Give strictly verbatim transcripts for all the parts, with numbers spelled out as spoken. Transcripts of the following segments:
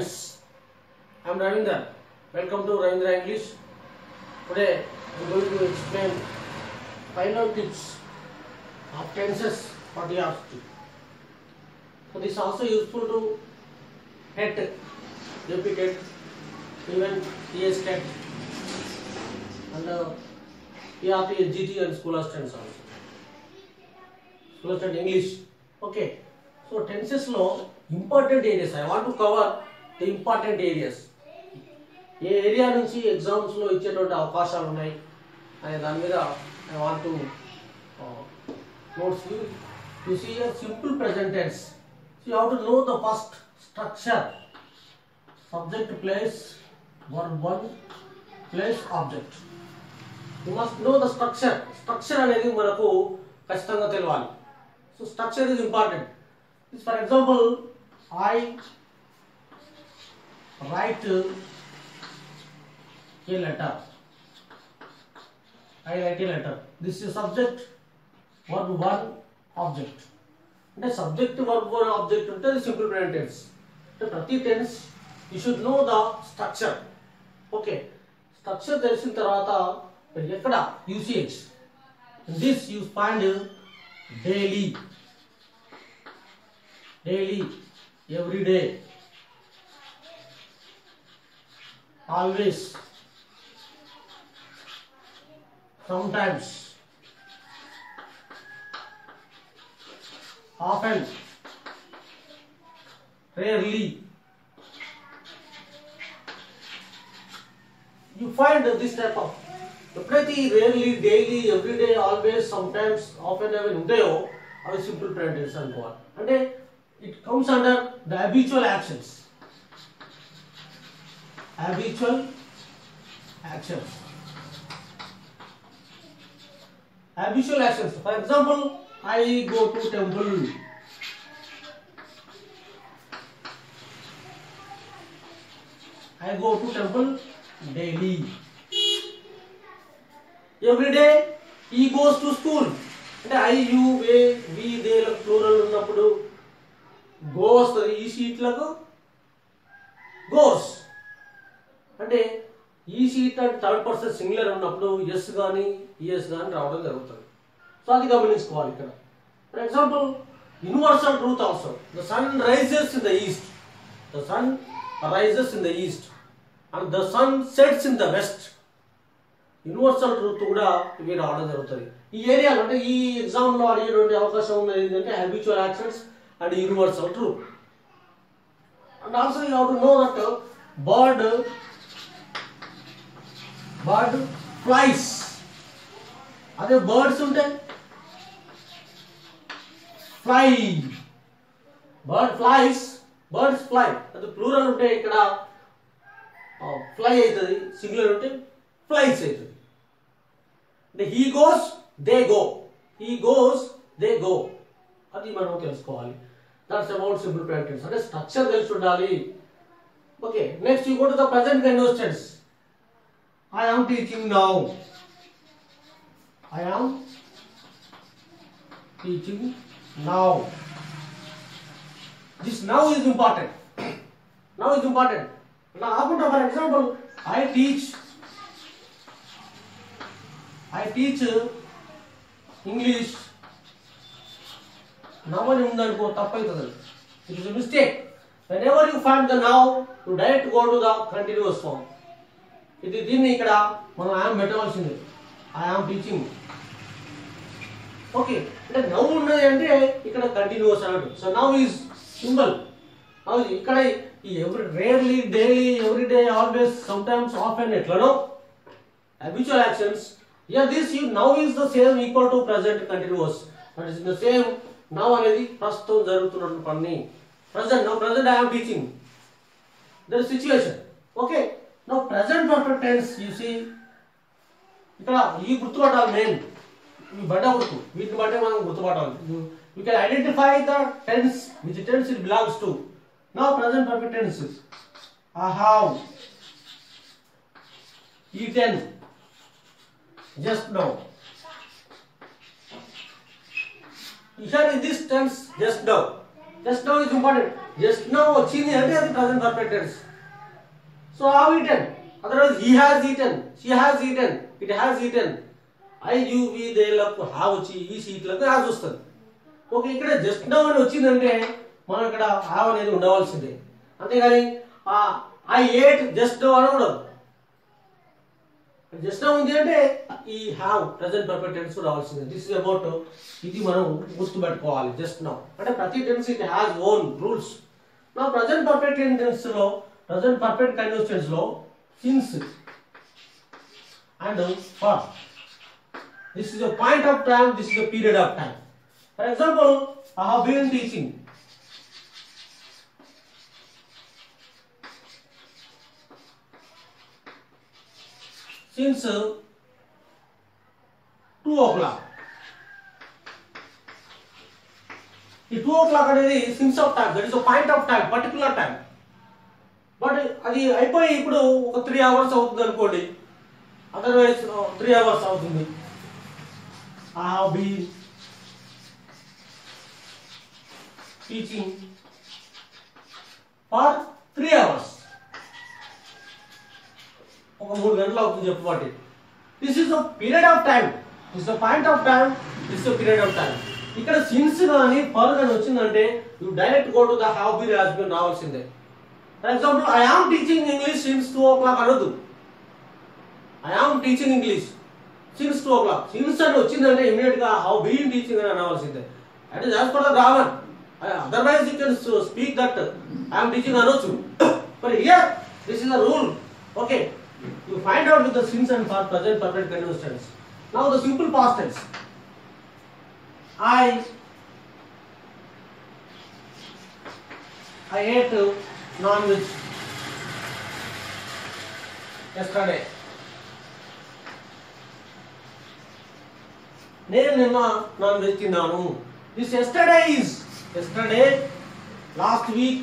friends, I am Ravindra. Welcome to Ravindra English. Today I am going to explain final tips of tenses for the Trt. So this is also useful to T, repeated, even T Sgt and uh, Trt Sgt and school assistants also. School assistant English. Okay. So tenses lo important areas. I want to cover the important areas. ఏ area నుంచి exams లో ఇచ్చేటువంటి అవకాశాలు ఉన్నాయి అనే దాని మీద I want to notes you you see a simple present tense. So you have to know the first structure. Subject, place, verb one, place, object. You must know the structure. Structure అనేది మనకు ఖచ్చితంగా తెలియాలి. So structure is important. For example, I write a letter. I write a letter. This is subject, verb one, object. అంటే subject, verb one, object ఉంటే అది simple present tense. అంటే ప్రతి tense you should know the structure. Okay. Structure తెలిసిన తర్వాత ఎక్కడ usage. In this you find daily. Daily, every day, always, sometimes, often, rarely. You find this type of ప్రతి rarely, daily, every day, always, sometimes, often అవి ఉంటాయో అవి simple present tense అనుకోవాలి. అంటే it comes under the habitual actions. Habitual actions. Habitual actions. For example, I go to temple. I go to temple daily. Every day he goes to school. అంటే I, you, we, we, they plural ఉన్నప్పుడు go వస్తుంది. ఈ షీట్లకు goes అంటే ఈ she it అంటే third person singular ఉన్నప్పుడు S కానీ ఈఎస్ కానీ రావడం జరుగుతుంది. సో అది గమనించుకోవాలి ఇక్కడ. For example universal truth also the sun rises in the east. The sun rises in the east and the sun sets in the west. Universal truth కూడా ఇవి రావడం జరుగుతుంది. ఈ ఏరియాలో అంటే ఈ ఎగ్జామ్లో అడిగేటువంటి అవకాశం ఉన్నది ఏంటంటే habitual actions and universal truth. And also you have to know that uh, bird bird flies. అదే birds ఉంటే fly. Bird flies, birds fly. అది plural ఉంటే ఇక్కడ fly అవుతుంది, singular ఉంటే flies అవుతుంది. అంటే he goes, they go. He goes, they go. అది మనం తెలుసుకోవాలి. That's about simple present tense. అంటే స్ట్రక్చర్ తెలిసి ఉండాలి. Okay, next you go to the present continuous tense. I am teaching now. I am teaching now. This now is important. Now is important. నా కాకుండా for example I teach I teach English now అని ఉందనుకో తప్పైతుంది. It is a mistake. whenever you find the now you direct go to the continuous form. ఇది దీన్ని ఇక్కడ మనం I am పెట్టవలసింది. I am teaching. ఓకే, అంటే నౌ ఉన్నది అంటే ఇక్కడ కంటిన్యూస్ అన్నట్టు. So now is symbol. Now ఇక్కడ ఈ every rarely, daily, every day, always, sometimes, often ఎట్లనో habitual actions. yeah this you now is the same equal to present continuous. that is the same. now అనేది ప్రస్తుతం జరుగుతున్న పని. present, now present I am teaching. there is situation. okay, now present perfect tense you see ఇక్కడ ఈ గుర్తుపట్టాలి. Main ఈ బడ్డ గుర్తు వీటిని బట్టే మనం గుర్తుపట్టాలి. you can identify the tense which tense it belongs to. now present perfect tense I have eaten just now. Here in this tense just now, just now is important. Just now వచ్చింది అంటే అది present perfect tense. So have eaten, otherwise he has eaten, she has eaten, it has eaten. I you we they లకు have వచ్చి ఈ సీట్లకు has వస్తుంది. Okay, ఇక్కడ just now అని వచ్చిందంటే మనం ఇక్కడ హావ్ అనేది ఉండవలసిందే, అంతేగాని ఐ ఏట్ జస్ట్ నౌ అనకూడదు. జస్ట్ నౌ ఉంది అంటే ఈ హ్యావ్ ప్రెజెంట్ పర్ఫెక్ట్ టెన్స్ రావాల్సిందే. దిస్ ఇస్ అబౌట్, ఇది మనం గుర్తుపెట్టుకోవాలి. జస్ట్ నౌ అంటే ప్రతి tense it has own rules. నా ప్రెజెంట్ పర్ఫెక్ట్ టెన్స్ లో, ప్రెజెంట్ పర్ఫెక్ట్ కంటిన్యూస్ టెన్స్ లో since and for, this is a point of time, this is a period of time. For example, I have been teaching. Since two o'clock. ఈ two o'clock అనేది since of time, that is a point of time, particular time. But అది అయిపోయి ఇప్పుడు ఒక three hours అవుతుంది అనుకోండి, otherwise three hours అవుతుంది. I have been teaching for three hours. ఒక మూడు గంటలు అవుతుంది చెప్పబట్టి. This is the period of time, this the point of time, this the period of time. ఇక్కడ సిన్స్ కానీ ఫర్ కానీ వచ్చిందంటే you direct go to the have been has been రావాల్సిందే. For example, I am teaching English since two o'clock అనొద్దు. I am teaching English since two o'clock. Since అని వచ్చిందంటే immediate గా how been teaching అని అనవలసిందే. That is as per the grammar. Otherwise you can speak that I am teaching అనొచ్చు. But here this is the rule. Okay, you find out with the since and for present perfect continuous tense. Now the simple past tense. I I ate non-veg yesterday. నేను నిన్న non-veg తిన్నాను. This yesterday is yesterday, last week,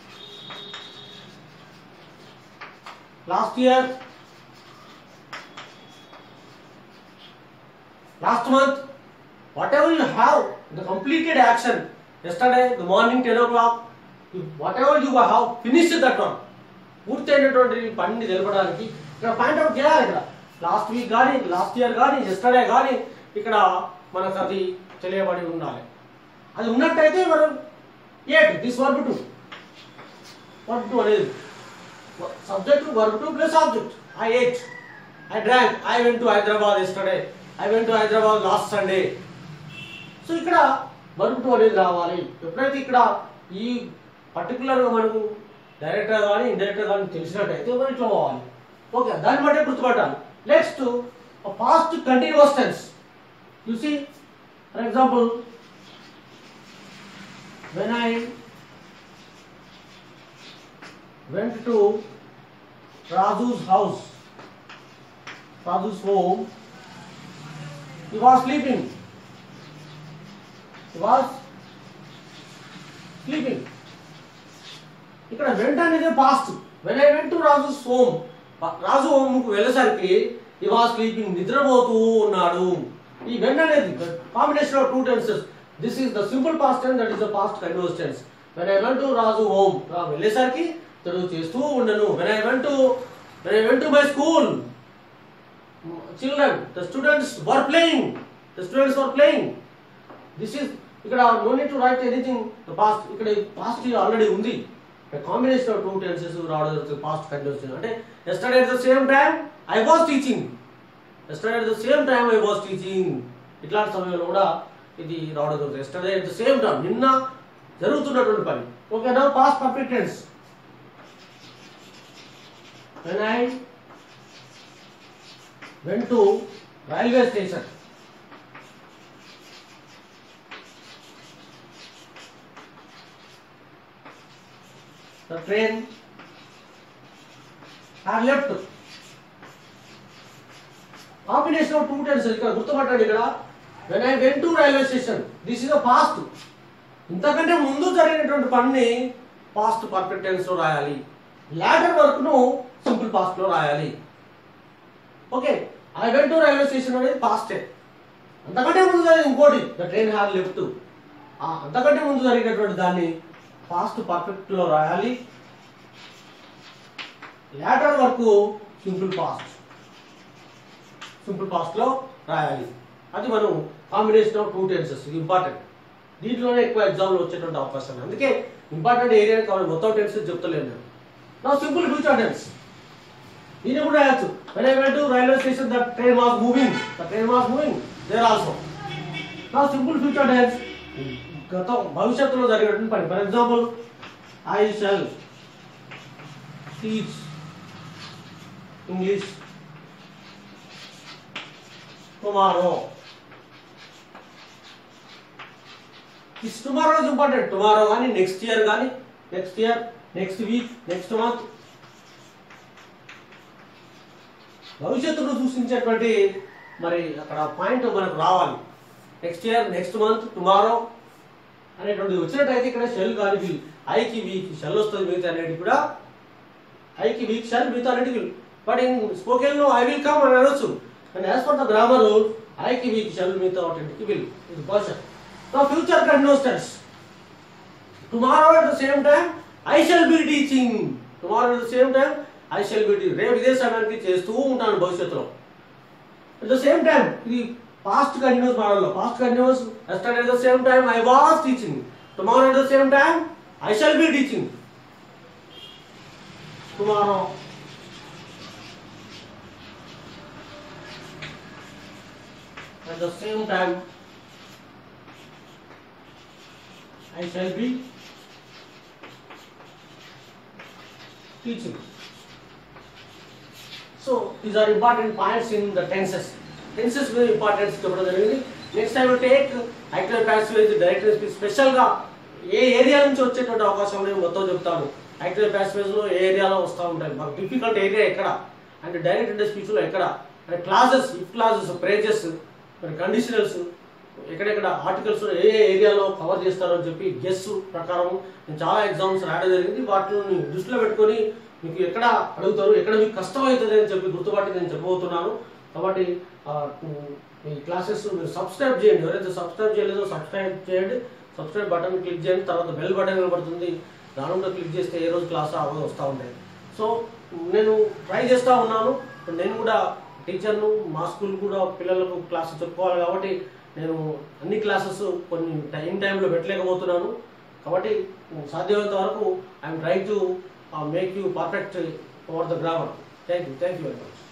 last year, last month, whatever you have, the completed action, yesterday, the morning ten o'clock, whatever you have finished that one. పూర్తి అయినటువంటి పనిని తెలపడానికి ఇక్కడ point out చేయాలి. ఇక్కడ last week కానీ, last year కానీ, yesterday కానీ ఇక్కడ మనకు అది తెలియబడి ఉండాలి. అది ఉన్నట్టయితే మనం at this verb two, verb two అనేది subject, verb two plus object. I ate, I drank, I went to Hyderabad yesterday, I went to Hyderabad last Sunday. So ఇక్కడ వర్బ్ టు అనేది రావాలి. ఎప్పుడైతే ఇక్కడ ఈ పర్టికులర్గా మనకు డైరెక్ట్గా కానీ ఇండైరెక్ట్గా కానీ తెలిసినట్టయితే మనం ఇట్లా పోవాలి. ఓకే, దాన్ని బట్టే గుర్తుపట్టాలి. Next past continuous tense. You see, for example, when I went to Raju's house, Raju's home, he was sleeping. He was sleeping. ఇక్కడ వెంట అనేది past. when I went to Raju's home, Raju home కు వెళ్ళేసరికి he was sleeping, నిద్రపోతూ ఉన్నాడు. ఈ went అనేది combination of two tenses. This is the simple past tense, that is the past continuous tense. When I went to Raju home, వెళ్ళేసరికి తను చేస్తూ ఉండను. When I went to when I went to my school, children, the students were playing. The students were playing. This is ఇక్కడ no need to write anything. The past ఇక్కడ past already ఉంది. A combination of two tenses రావడం జరుగుతుంది past continuous tense. అంటే yesterday at the same time I was teaching. Yesterday at the same time I was teaching. ఇట్లాంటి సమయంలో కూడా ఇది రావడం జరుగుతుంది. yesterday at the same time, నిన్న జరుగుతున్నటువంటి పని. Okay, now past perfect tense. When I went to railway station, the train have left. Combination of two tenses ఇక్కడ గుర్తుపట్టండి. ఇక్కడ when I went to railway station, this is a past. ఇంతకంటే ముందు జరిగినటువంటి పనిని past perfect tense లో రాయాలి. Later work ను simple past లో రాయాలి. Okay, I went to railway station అనేది పాస్ట్. అంతకంటే ముందు జరిగింది ఇంకోటి, the train had left. అంతకంటే ముందు జరిగినటువంటి దాన్ని పాస్ట్ పర్ఫెక్ట్ లో రాయాలి, లేటర్ వరకు సింపుల్ పాస్ట్ సింపుల్ పాస్ట్ లో రాయాలి. అది మనం combination of two tenses important. దీంట్లోనే ఎక్కువ ఎగ్జామ్లు వచ్చేటువంటి అవకాశం. అందుకే ఇంపార్టెంట్ ఏరియా కాబట్టి మొత్తం టెన్సెస్ చెప్తలేను నేను. నా సింపుల్ ఫ్యూచర్ టెన్స్ దీన్ని కూడా రాయొచ్చు. when I went to railway station the train was moving the train was moving there also. నా సింపుల్ ఫ్యూచర్ టెన్స్ గత భవిష్యత్తులో జరిగేటువంటి పని. For example I shall teach English tomorrow. This tomorrow is important. Tomorrow కానీ next year కానీ next year next week next month భవిష్యత్తును సూచించేటువంటి మరి అక్కడ పాయింట్ మనకు రావాలి. Next year next month tomorrow అనేటువంటి వచ్చినట్టయితే ఇక్కడ షెల్ కానీ విల్, ఐకి వీక్ షెల్ వస్తుంది, మిగతా అనేటివి కూడా ఐకి వీక్ షెల్, మిగతా అనేటివి విల్. బట్ ఇన్ స్పోకెన్ లో ఐ విల్ కమ్ అని అనొచ్చు. And as per the grammar ఐకి వీక్ షెల్, మిగతా వాటికి విల్. ఇది క్వశ్చన్. నా future continuous tense. Tomorrow at the same time I shall be teaching. Tomorrow at the same time I shall be teaching. రేపు ఇదే సమయానికి చేస్తూ ఉంటాను భవిష్యత్తులో. అట్ ద సేమ్ టైం ఇది పాస్ట్ కంటిన్యూస్ మోడల్లో. Past continuous yesterday at the same time I was teaching. Tomorrow at the same time I shall be teaching. Tomorrow at the same time I shall be teaching. So these are important points in the tenses. Tenses very important చెప్పడం జరిగింది. Next I will take active passive direct speech. స్పెషల్గా ఏ area నుంచి వచ్చేటువంటి అవకాశం నేను మొత్తం చెప్తాను. యాక్టివ్ ప్యాసివ్లో ఏ ఏరియాలో వస్తూ ఉంటాయి, మాకు డిఫికల్ట్ ఏరియా ఎక్కడ, అండ్ డైరెక్ట్ స్పీచ్లో ఎక్కడ, and clauses, if clauses, phrases, మరి కండిషనల్స్ ఎక్కడెక్కడ, ఆర్టికల్స్ ఏ ఏ ఏరియాలో కవర్ చేస్తారో అని చెప్పి గెస్ ప్రకారం నేను చాలా ఎగ్జామ్స్ రాయడం జరిగింది. వాటిని దృష్టిలో పెట్టుకొని మీకు ఎక్కడ అడుగుతారు, ఎక్కడ మీకు కష్టం అవుతుంది అని చెప్పి గుర్తుపట్టి నేను చెప్పబోతున్నాను. కాబట్టి ఈ క్లాసెస్ మీరు సబ్స్క్రైబ్ చేయండి. ఎవరైతే సబ్స్క్రైబ్ చేయలేదో సబ్స్క్రైబ్ చేయండి. సబ్స్క్రైబ్ బటన్ క్లిక్ చేయండి. తర్వాత బెల్ బటన్ కనబడుతుంది, దాని మీద క్లిక్ చేస్తే ఏ రోజు క్లాస్ అవన్నీ వస్తూ ఉంటాయి. సో నేను ట్రై చేస్తూ ఉన్నాను. నేను కూడా టీచర్ను, మా స్కూల్ కూడా పిల్లలకు క్లాసెస్ చెప్పుకోవాలి కాబట్టి నేను అన్ని క్లాసెస్ కొన్ని టైం టైంలో పెట్టలేకపోతున్నాను. కాబట్టి సాధ్యమైనంత వరకు I'm try to make you perfect over the grammar. Thank you thank you very much.